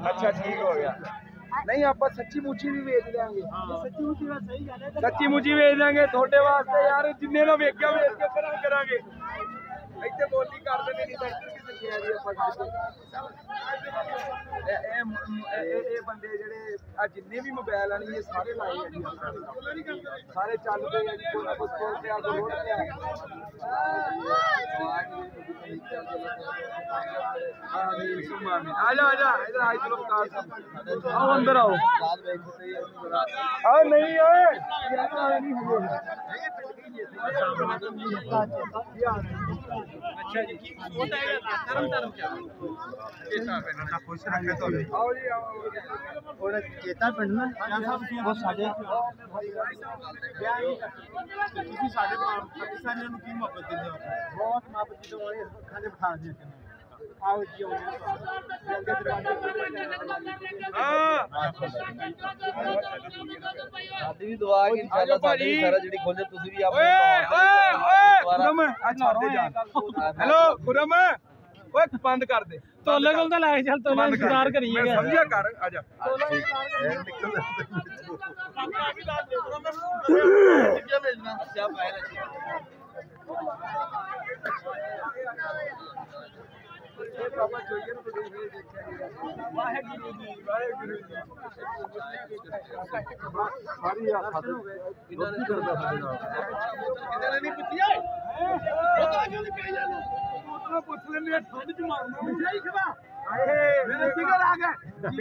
अच्छा ठीक हो गया। नहीं आप सच्ची मुची भी बेच देंगे, सच्ची मुची बेच देंगे थोड़े वास्ते यार, जिन्ने ना वेख्या वेच के करांगे। ਇੱਥੇ ਬੋਲੀ ਕਰਦੇ ਨੇ ਨਹੀਂ ਤਾਂ ਇੱਧਰ ਕਿਸੇ ਸ਼ਹਿਰ ਦੀ ਆਪਾਂ ਇਹ ਬੰਦੇ ਜਿਹੜੇ ਆ ਜਿੰਨੇ ਵੀ ਮੋਬਾਈਲ ਆਣੀ ਇਹ ਸਾਰੇ ਲਾਏ ਆ ਜੀ, ਸਾਰੇ ਚੱਲ ਪਏ ਆ ਜੀ, ਕੋਈ ਨਾ ਕੋਈ ਕੋਲ ਤੇ ਆ ਕੋਈ ਲੋੜ ਤੇ ਆ ਜਾ ਇਧਰ ਆਈ ਚਲੋ आओ अंदर आओ। नहीं ओए अच्छा जी चेता पिंड में वो साडे पाकिस्तानियों की मोहब्बत दिंदे हो, बहुत मोहब्बत दिंदे हो, खाने बिठा दिए आओ जी साडी भी दुआ है कि इंशाल्लाह साडी भी सारा जेडी खोले तुसी भी आप हेलो खुरम ओए बंद कर दे तोले कोल ता लाए चल तोले इंतजार करिए मैं समझा कर आजा क्या भेजना क्या पाए बाबा जोइए ना वाहेगुरु जी सारी यार खाते इन्होंने करदा इन्होंने नहीं पूछिया उतना क्यों नहीं कही जानो उतना पूछ ले मेरे ठंड च मारना मुझे ही खबा आए मेरे जिगर आ गए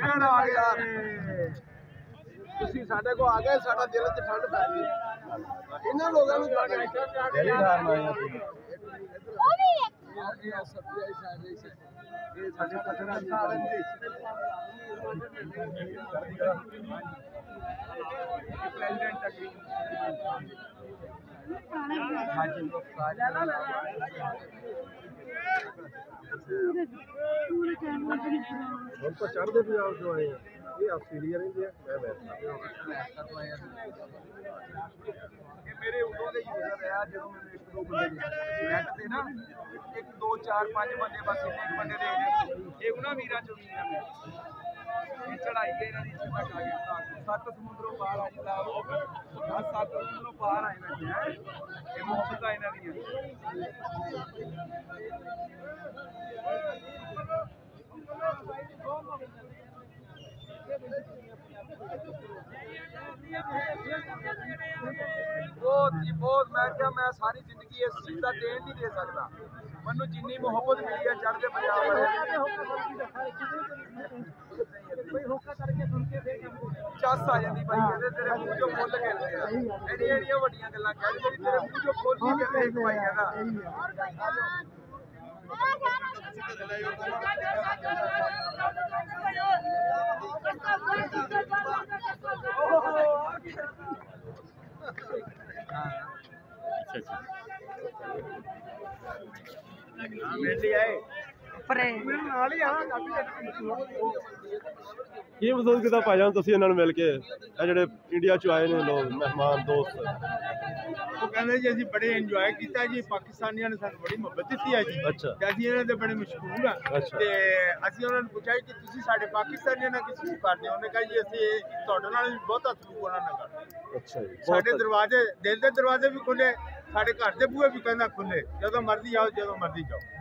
ਤੁਸੀਂ ਸਾਡੇ ਕੋ ਆ ਗਏ ਸਾਡਾ ਦਿਲ ਚ ਠੰਡ ਪੈ ਗਈ ਇਹਨਾਂ ਲੋਕਾਂ ਨੂੰ ਦਿਲ ਖਾਣ ਆਏ ਆ ਇਹ ਸੱਤਿਆ ਸਾਡੇ ਇਹ ਸਾਡੇ ਸੱਜਣਾ ਜੀ प्रेसिडेंट तो चढ़ते पंजाब जो आए ये ऑस्ट्रेलिया रहते हैं मेरे उदों के यूजर है जो मैंने एक दो बंदे नेट ते ना एक दो चार पांच बंदे बस एक बंदे दे ये उन्हां वीरां चों ये चढ़ाई गई ना नीचे तक आ गए सत्त समुद्रों पार आ जिला सत्त समुद्रों पार आए बैठे हैं ये मोहब्बत आए ना दी बहुत मैं क्या मैं सारी जिंदगी इस चीज का देन नहीं दे सकता मनु जिन्नी मोहब्बत मिली है चढ़ते पंजाब चस आ जाती भाई कहते तेरे मुंह जो फुल गिरते हैं एडियां वड्डियां गल्लां कह रहे तेरे मुंह जो फुल नहीं गिरते एक भाई कहदा ਕੀ ਮਹਿਸੂਸ ਕੀਤਾ ਭਾਈਜਾਨ ਤੁਸੀਂ ਇਹਨਾਂ ਨੂੰ ਮਿਲ ਕੇ ਇਹ ਜਿਹੜੇ ਇੰਡੀਆ ਚ ਆਏ ਨੇ ਲੋਕ ਮਹਿਮਾਨ ਦੋਸਤ ਉਹ ਕਹਿੰਦੇ ਜੀ ਅਸੀਂ ਬੜੇ ਇੰਜੋਏ ਕੀਤਾ ਜੀ ਪਾਕਿਸਤਾਨੀਆਂ ਨੇ ਸਾਨੂੰ ਬੜੀ ਮੁਹੱਬਤ ਦਿੱਤੀ ਹੈ ਜੀ ਅੱਛਾ ਤੇ ਅਸੀਂ ਇਹਨਾਂ ਦੇ ਬੜੇ ਮਸ਼ਹੂਰ ਆ ਤੇ ਅਸੀਂ ਉਹਨਾਂ ਨੂੰ ਪੁੱਛਿਆ ਕਿ ਤੁਸੀਂ ਸਾਡੇ ਪਾਕਿਸਤਾਨੀਆਂ ਨਾਲ ਕਿਸ ਨੂੰ ਕਰਦੇ ਹੋ ਉਹਨੇ ਕਿਹਾ ਜੀ ਅਸੀਂ ਤੁਹਾਡੇ ਨਾਲ ਵੀ ਬਹੁਤ ਸਲੂਕ ਉਹਨਾਂ ਨਾਲ ਕਰਦੇ ਅੱਛਾ ਜੀ ਸਾਡੇ ਦਰਵਾਜ਼ੇ ਦਿਲ ਦੇ ਦਰਵਾਜ਼ੇ ਵੀ ਖੁੱਲੇ ਸਾਡੇ ਘਰ ਦੇ ਬੂਹੇ ਵੀ ਕਹਿੰਦਾ ਖੁੱਲੇ ਜਦੋਂ ਮਰਜ਼ੀ ਆਓ ਜਦੋਂ ਮਰਜ਼ੀ ਜਾਓ